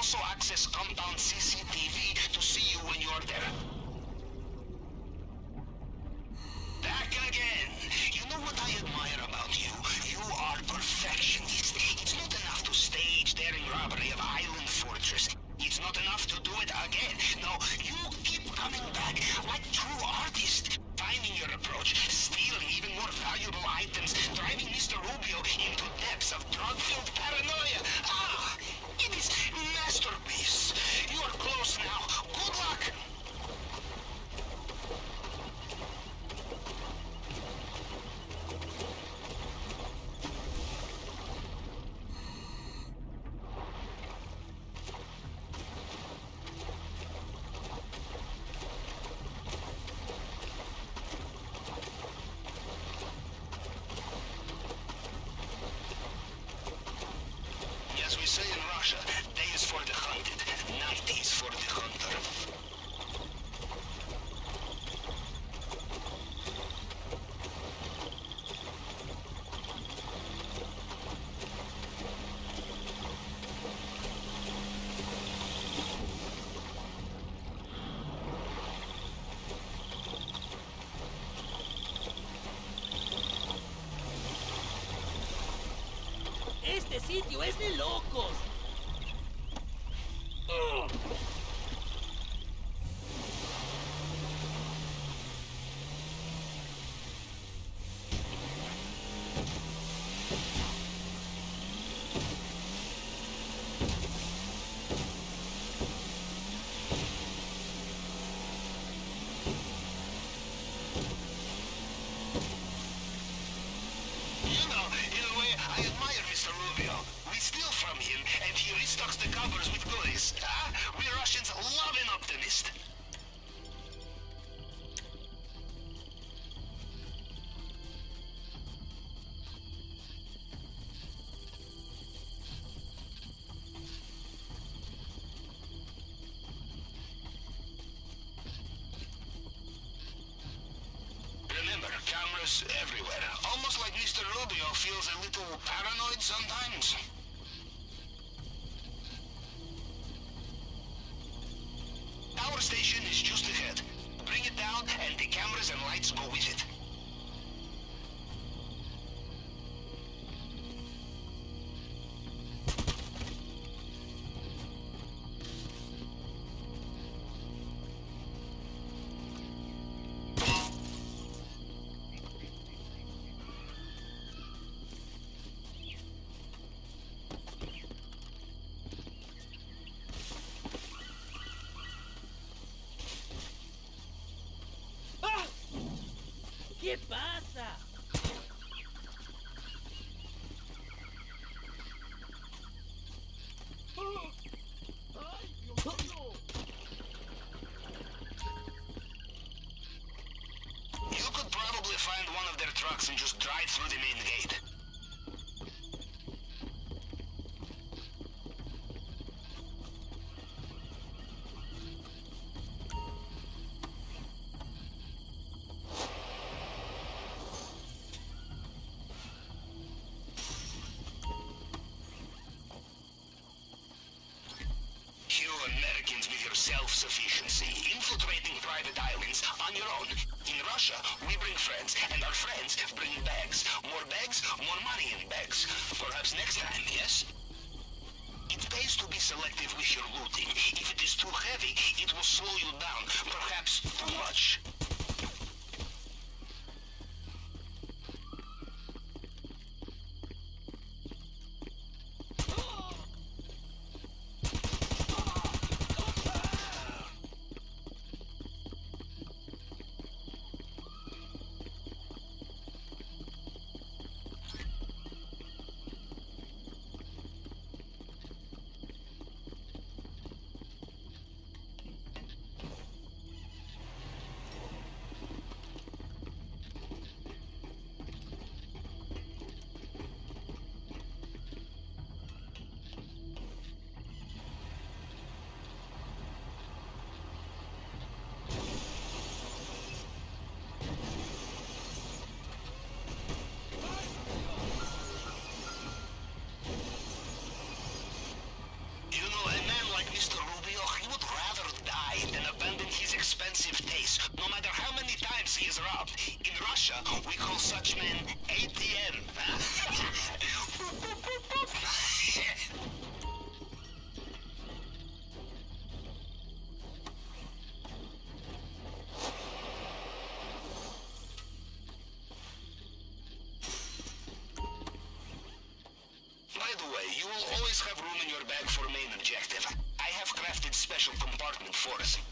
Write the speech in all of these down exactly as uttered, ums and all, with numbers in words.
also access compound C C T V to see you when you're there. Back again. You know what I admire about you? You are perfectionist. It's not enough to stage daring robbery of Island Fortress. It's not enough to do it again. No, you keep coming back like true artist. Finding your approach, stealing even more valuable items, driving Mister Rubio into depths of drug-filled paranoia. Ah! It is masterpiece. You are close now. Good luck. As we say in Russia, day is for the hunted, night is for the hunter. Este sitio es de locos. You know, in a way, I admire Mister Rubio. We steal from him, and he restocks the cupboards with goodies. Ah, we Russians love an optimist. Remember, cameras everywhere. Almost like Mister Rubio feels a little paranoid sometimes. Power station is just ahead. Bring it down, and the cameras and lights go with it. ¿Qué pasa? You could probably find one of their trucks and just drive through the main gate. You Americans with your self-sufficiency, infiltrating private islands on your own. In Russia, we bring friends, and our friends bring bags. More bags, more money in bags. Perhaps next time, yes? It pays to be selective with your looting. If it is too heavy, it will slow you down. Perhaps too much. Russia, we call such men A T M. By the way, you will always have room in your bag for main objective. I have crafted special compartment for us.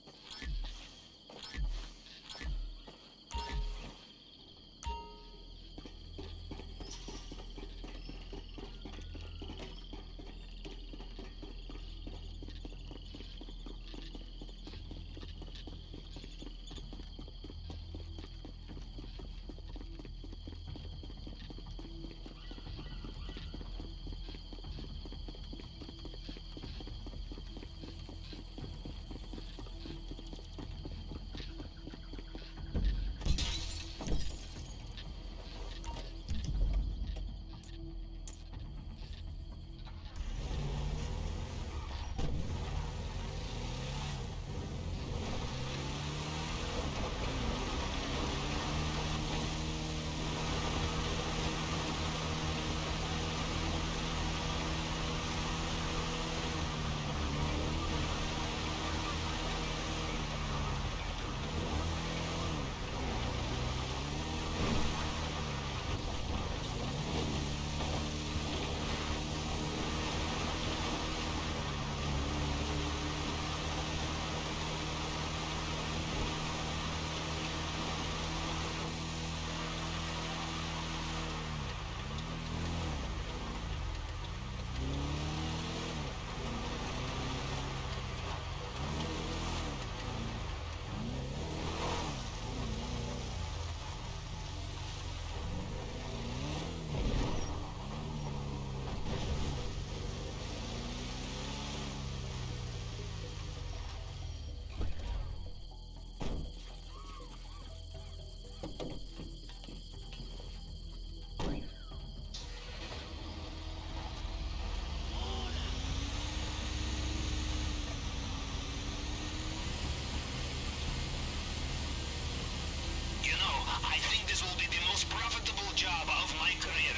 Profitable job of my career.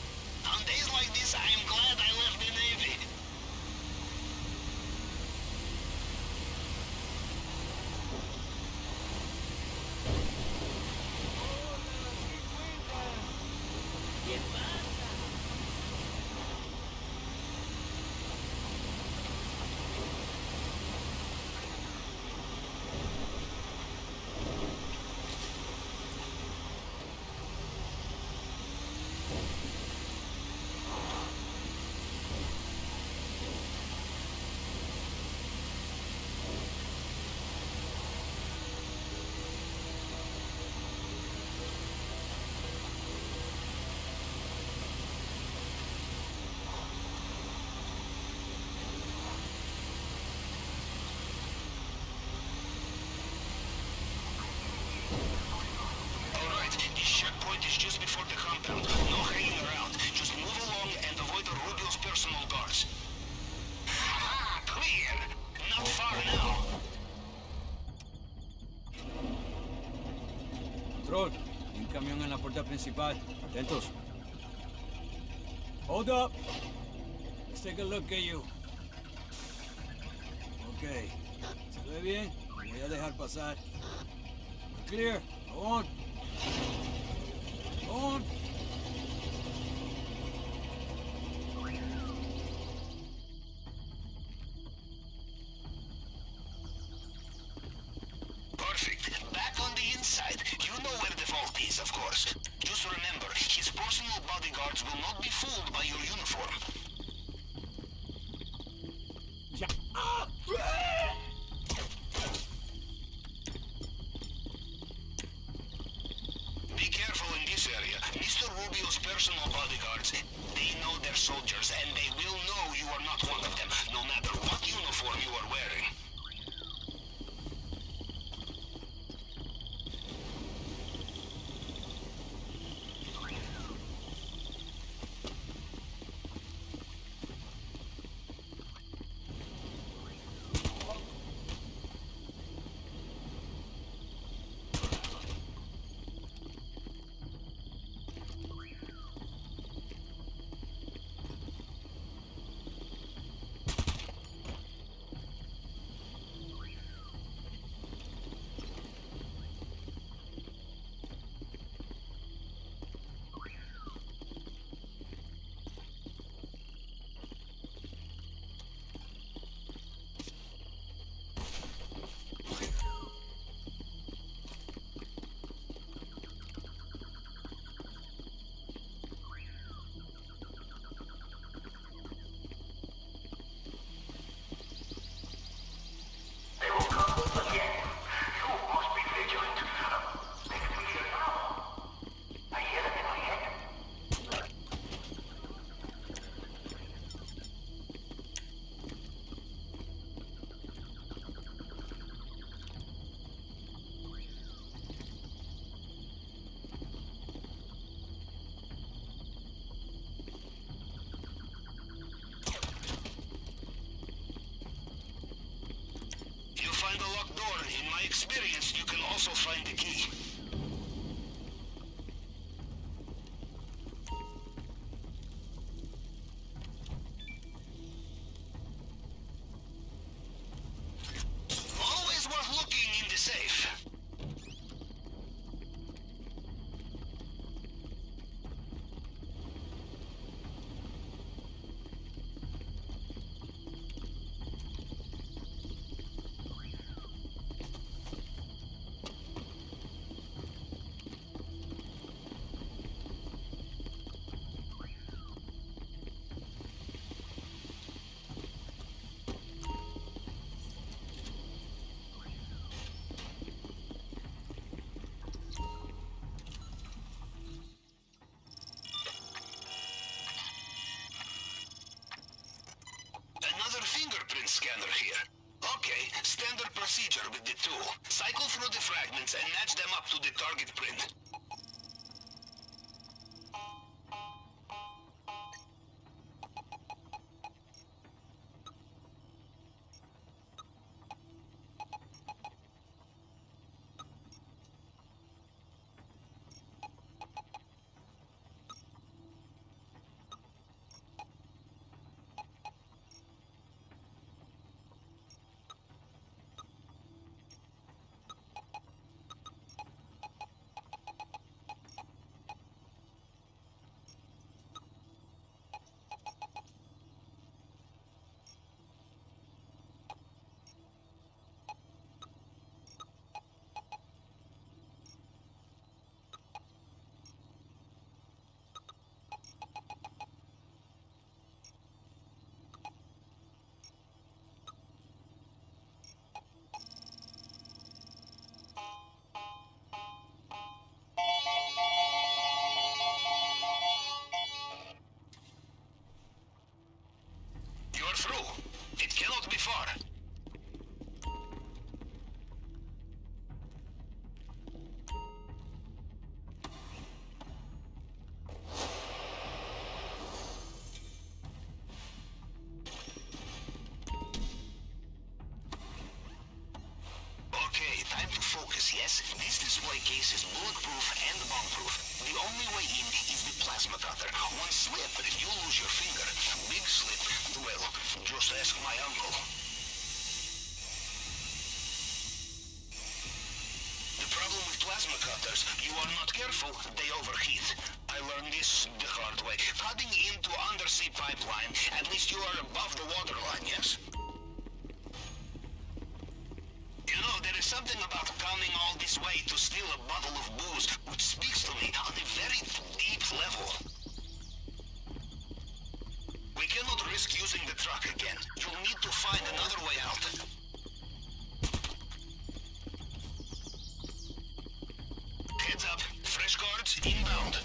On days like this, I am glad I left the Navy. ¿Qué pasa? Control, hay un camión en la puerta principal. Atentos. Hold up. Let's take a look at you. Okay. ¿Se ve bien? Voy a dejar pasar. Clear. Go on. Go on. Perfect. Back on the inside. You know where the vault is, of course. Just remember, his personal bodyguards will not be fooled by your uniform. Yeah. Ah! Be careful in this area. Mister Rubio's personal bodyguards, they know their soldiers, and they will know you are not one of them, no matter what uniform you are wearing. door, in my experience, you can also find the key. Always worth looking in the safe. Another fingerprint scanner here. Okay, standard procedure with the tool. Cycle through the fragments and match them up to the target print. Through. It cannot be far. Okay, time to focus, yes? This display case is bulletproof and bomb-proof. The only way in is the plasma cutter. One slip, and if you lose your finger, big slip, well, just ask my uncle. The problem with plasma cutters, you are not careful, they overheat. I learned this the hard way. Cutting into undersea pipeline, at least you are above the waterline, yes? You know, there is something about coming all this way to steal a bottle of booze, which speaks to me on a very deep level. We cannot risk using the truck again. You'll need to find another way out. Heads up. Fresh guards inbound.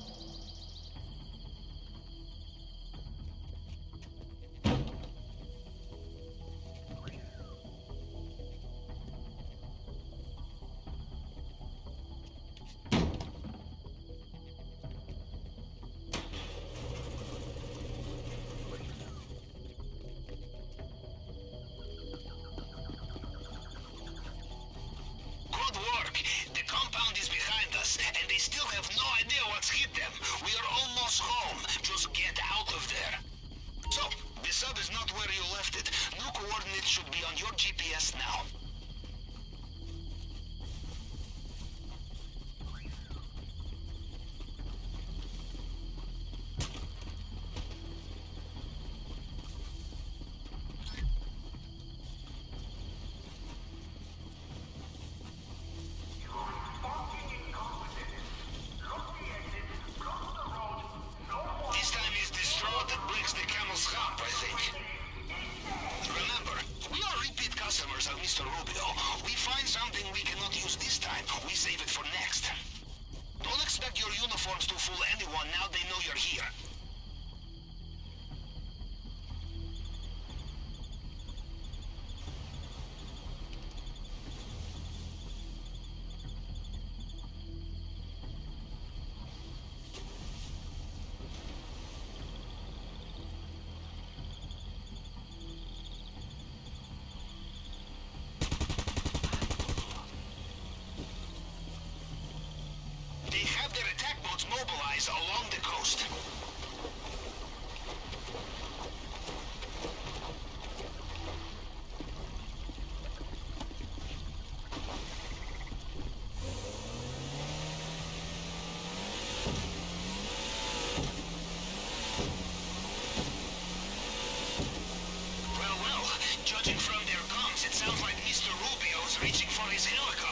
And they still have no idea what's hit them. We are almost home. Just get out of there. So, the sub is not where you left it. New coordinates should be on your G P S now. Mister Rubio, we find something we cannot use this time. We save it for next. Don't expect your uniforms to fool anyone now they know you're here. this helicopter.